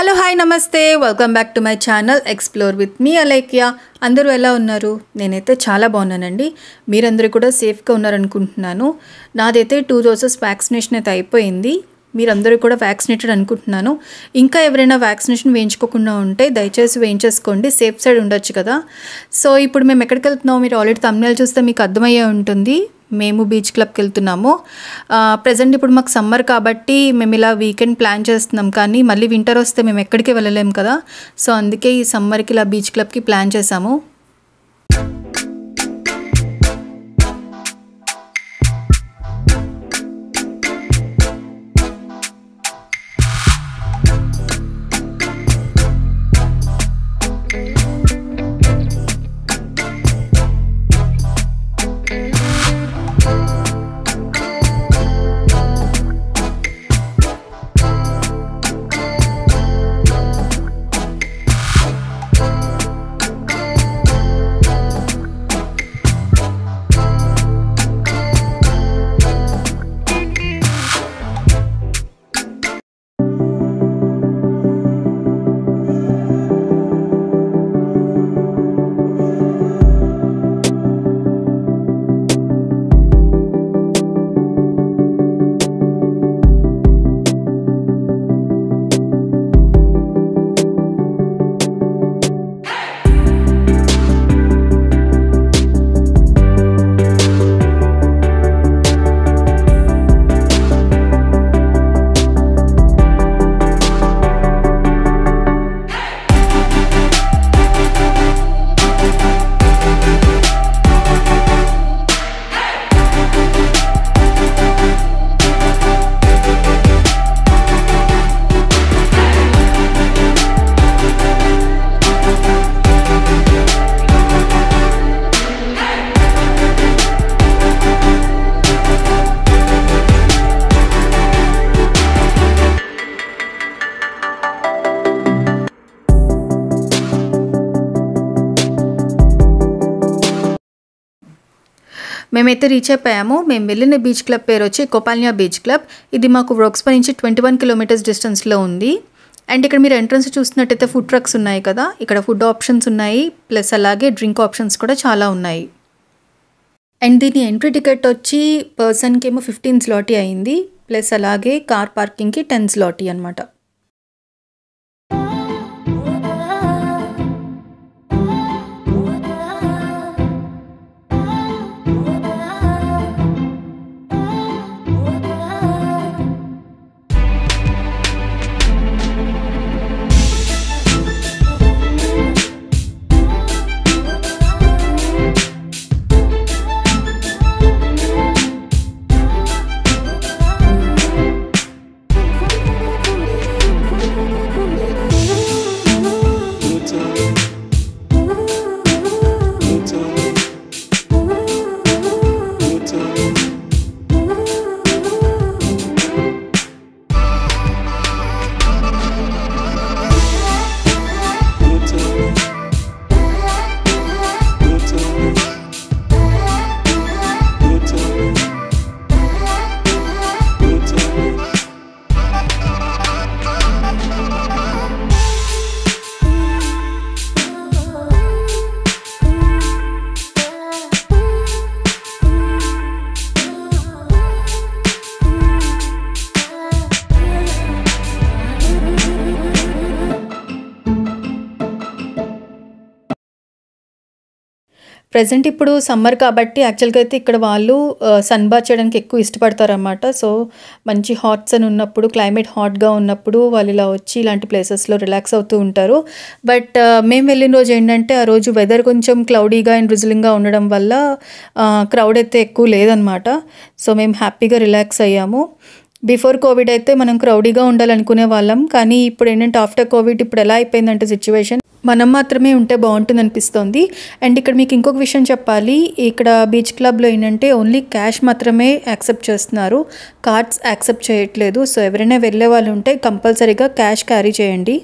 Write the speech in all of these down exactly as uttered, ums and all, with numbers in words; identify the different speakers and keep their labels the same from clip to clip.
Speaker 1: Hello hi నమస్తే welcome back to my channel explore with me Alekhya. అందరూ ఎలా ఉన్నారు? నేనైతే చాలా బాగున్నానండి. మీరందరూ కూడా సేఫ్గా ఉన్నారనుకుంటున్నాను. నాదైతే టూ డోసెస్ వ్యాక్సినేషన్ అయితే అయిపోయింది. మీరందరూ కూడా వ్యాక్సినేటెడ్ అనుకుంటున్నాను. ఇంకా ఎవరైనా వ్యాక్సినేషన్ వేయించుకోకుండా ఉంటే దయచేసి వేయించేసుకోండి, సేఫ్ సైడ్ ఉండొచ్చు కదా. సో ఇప్పుడు మేము ఎక్కడికి వెళ్తున్నామో మీరు ఆల్రెడీ థంబ్నెయిల్ చూస్తే మీకు అర్థమయ్యే ఉంటుంది. మేము బీచ్ క్లబ్కి వెళ్తున్నాము. ప్రజెంట్ ఇప్పుడు మాకు సమ్మర్ కాబట్టి మేము ఇలా వీకెండ్ ప్లాన్ చేస్తున్నాం, కానీ మళ్ళీ వింటర్ వస్తే మేము ఎక్కడికి వెళ్ళలేము కదా. సో అందుకే ఈ సమ్మర్కి ఇలా బీచ్ క్లబ్కి ప్లాన్ చేసాము. మేమైతే రీచ్ అయిపోయాము. మేము వెళ్ళిన బీచ్ క్లబ్ పేరు వచ్చి కోపాల్నియా బీచ్ క్లబ్. ఇది మాకు వ్రోక్స్పా నుంచి ట్వంటీ వన్ కిలోమీటర్స్ డిస్టెన్స్లో ఉంది. అండ్ ఇక్కడ మీరు ఎంట్రన్స్ చూసినట్టయితే ఫుడ్ ట్రక్స్ ఉన్నాయి కదా, ఇక్కడ ఫుడ్ ఆప్షన్స్ ఉన్నాయి, ప్లస్ అలాగే డ్రింక్ ఆప్షన్స్ కూడా చాలా ఉన్నాయి. అండ్ దీని ఎంట్రీ టికెట్ వచ్చి పర్సన్కి ఏమో ఫిఫ్టీన్ స్లాటీ అయింది, ప్లస్ అలాగే కార్ పార్కింగ్కి టెన్ స్లాటీ అనమాట. ప్రజెంట్ ఇప్పుడు సమ్మర్ కాబట్టి యాక్చువల్గా అయితే ఇక్కడ వాళ్ళు సన్ బాత్ చేయడానికి ఎక్కువ ఇష్టపడతారన్నమాట. సో మంచి హాట్ సన్ ఉన్నప్పుడు, క్లైమేట్ హాట్గా ఉన్నప్పుడు వాళ్ళు ఇలా వచ్చి ఇలాంటి ప్లేసెస్లో రిలాక్స్ అవుతూ ఉంటారు. బట్ మేము వెళ్ళిన రోజు ఏంటంటే ఆ రోజు వెదర్ కొంచెం క్లౌడీగా అండ్ డ్రిజిలింగ్గా ఉండడం వల్ల క్రౌడ్ అయితే ఎక్కువ లేదనమాట. సో మేము హ్యాపీగా రిలాక్స్ అయ్యాము. బిఫోర్ కోవిడ్ అయితే మనం క్రౌడీగా ఉండాలనుకునే వాళ్ళం, కానీ ఇప్పుడు ఏంటంటే ఆఫ్టర్ కోవిడ్ ఇప్పుడు ఎలా అయిపోయిందంటే సిచ్యువేషన్, మనం మాత్రమే ఉంటే బాగుంటుంది అనిపిస్తుంది. అండ్ ఇక్కడ మీకు ఇంకొక విషయం చెప్పాలి, ఇక్కడ బీచ్ క్లబ్లో ఏంటంటే ఓన్లీ క్యాష్ మాత్రమే యాక్సెప్ట్ చేస్తున్నారు, కార్డ్స్ యాక్సెప్ట్ చేయట్లేదు. సో ఎవరైనా వెళ్ళే వాళ్ళు ఉంటే కంపల్సరీగా క్యాష్ క్యారీ చేయండి.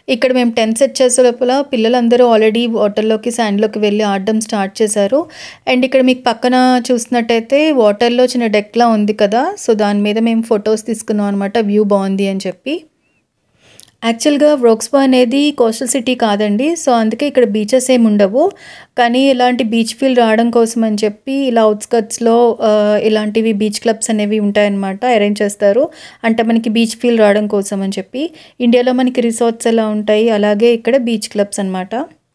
Speaker 1: ఇక్కడ మేము టెంట్ సెట్ చేసే లోపల పిల్లలందరూ ఆల్రెడీ వాటర్లోకి శాండ్లోకి వెళ్ళి ఆడడం స్టార్ట్ చేశారు. అండ్ ఇక్కడ మీకు పక్కన చూసినట్టయితే వాటర్లో చిన్న డెక్లా ఉంది కదా, సో దాని మీద మేము ఫొటోస్ తీసుకున్నాం అనమాట, వ్యూ బాగుంది అని చెప్పి. యాక్చువల్గా వ్రోక్స్పో అనేది కోస్టల్ సిటీ కాదండి, సో అందుకే ఇక్కడ బీచెస్ ఏమి ఉండవు. కానీ ఇలాంటి బీచ్ ఫీల్ రావడం కోసం అని చెప్పి ఇలా అవుట్స్కట్స్లో ఇలాంటివి బీచ్ క్లబ్స్ అనేవి ఉంటాయన్నమాట, అరేంజ్ చేస్తారు. అంటే మనకి బీచ్ ఫీల్ రావడం కోసం అని చెప్పి. ఇండియాలో మనకి రిసార్ట్స్ ఎలా ఉంటాయి, అలాగే ఇక్కడ బీచ్ క్లబ్స్ అనమాట.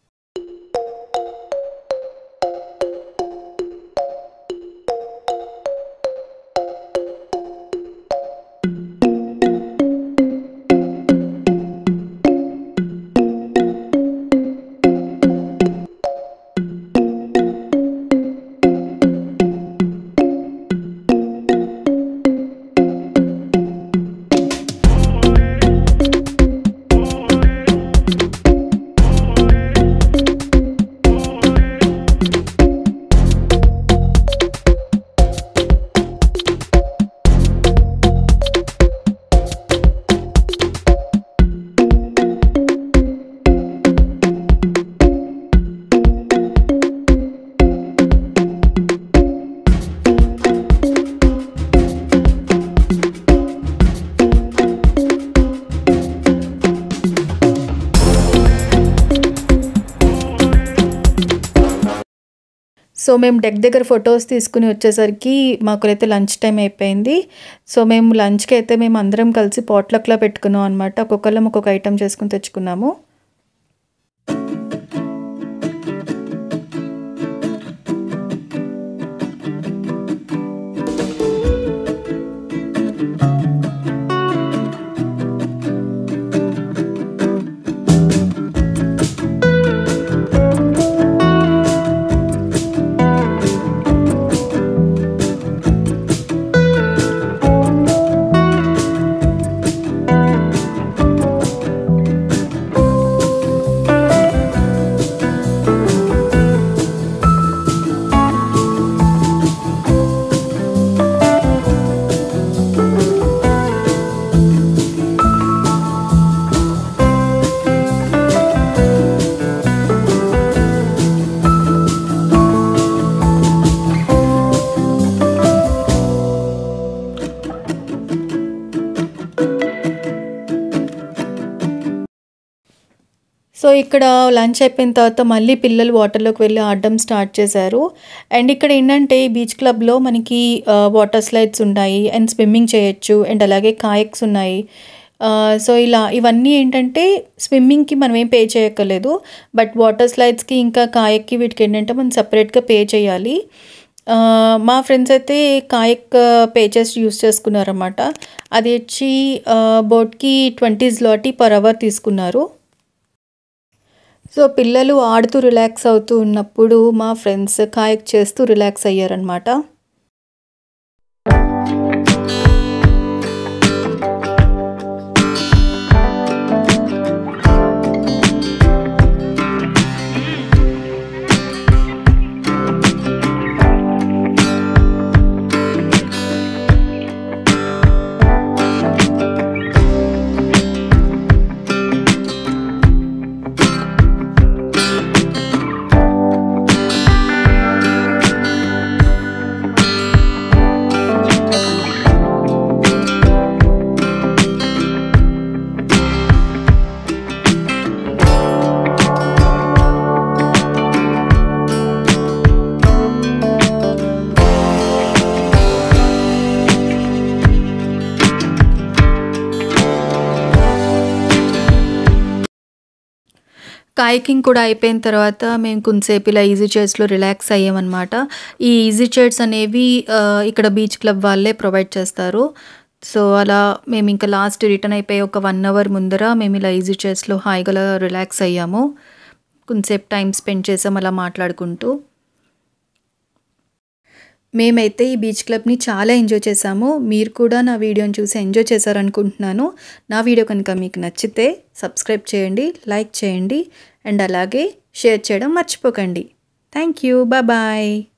Speaker 1: సో మేము డెక్ దగ్గర ఫొటోస్ తీసుకుని వచ్చేసరికి మాకైతే లంచ్ టైం అయిపోయింది. సో మేము లంచ్కి అయితే మేము అందరం కలిసి పాట్లక్లా పెట్టుకున్నాం అనమాట. ఒక్కొక్కళ్ళం ఒక్కొక్క ఐటెం చేసుకుని తెచ్చుకున్నాము. సో ఇక్కడ లంచ్ అయిపోయిన తర్వాత మళ్ళీ పిల్లలు వాటర్లోకి వెళ్ళి ఆడడం స్టార్ట్ చేశారు. అండ్ ఇక్కడ ఏంటంటే బీచ్ క్లబ్లో మనకి వాటర్ స్లైడ్స్ ఉన్నాయి అండ్ స్విమ్మింగ్ చేయొచ్చు అండ్ అలాగే కాయక్స్ ఉన్నాయి. సో ఇలా ఇవన్నీ ఏంటంటే స్విమ్మింగ్కి మనం ఏం పే చేయక్కర్లేదు, బట్ వాటర్ స్లైడ్స్కి ఇంకా కాయక్కి వీటికి ఏంటంటే మనం సపరేట్గా పే చేయాలి. మా ఫ్రెండ్స్ అయితే కాయక్ పే చేసి యూస్ చేసుకున్నారన్నమాట. అది వచ్చి బోట్కి ట్వంటీ జ్లాటీ పర్ అవర్ తీసుకున్నారు. సో పిల్లలు ఆడుతూ రిలాక్స్ అవుతూ ఉన్నప్పుడు మా ఫ్రెండ్స్ కాయక్ చేస్తూ రిలాక్స్ అయ్యారనమాట. కాయకింగ్ కూడా అయిపోయిన తర్వాత మేము కొంతసేపు ఇలా ఈజీ చైర్స్లో రిలాక్స్ అయ్యామన్నమాట. ఈ ఈజీ చైర్స్ అనేవి ఇక్కడ బీచ్ క్లబ్ వాళ్ళే ప్రొవైడ్ చేస్తారు. సో అలా మేము ఇంకా లాస్ట్ రిటర్న్ అయిపోయి ఒక వన్ అవర్ ముందర మేము ఇలా ఈజీ చైర్స్లో హాయిగా రిలాక్స్ అయ్యాము. కొంతసేపు టైం స్పెండ్ చేసాం అలా మాట్లాడుకుంటూ. మేమైతే ఈ బీచ్ క్లబ్ని చాలా ఎంజాయ్ చేసాము. మీరు కూడా నా వీడియోని చూసి ఎంజాయ్ చేశారనుకుంటున్నాను. నా వీడియో కనుక మీకు నచ్చితే సబ్స్క్రైబ్ చేయండి, లైక్ చేయండి అండ్ అలాగే షేర్ చేయడం మర్చిపోకండి. Thank you, bye bye.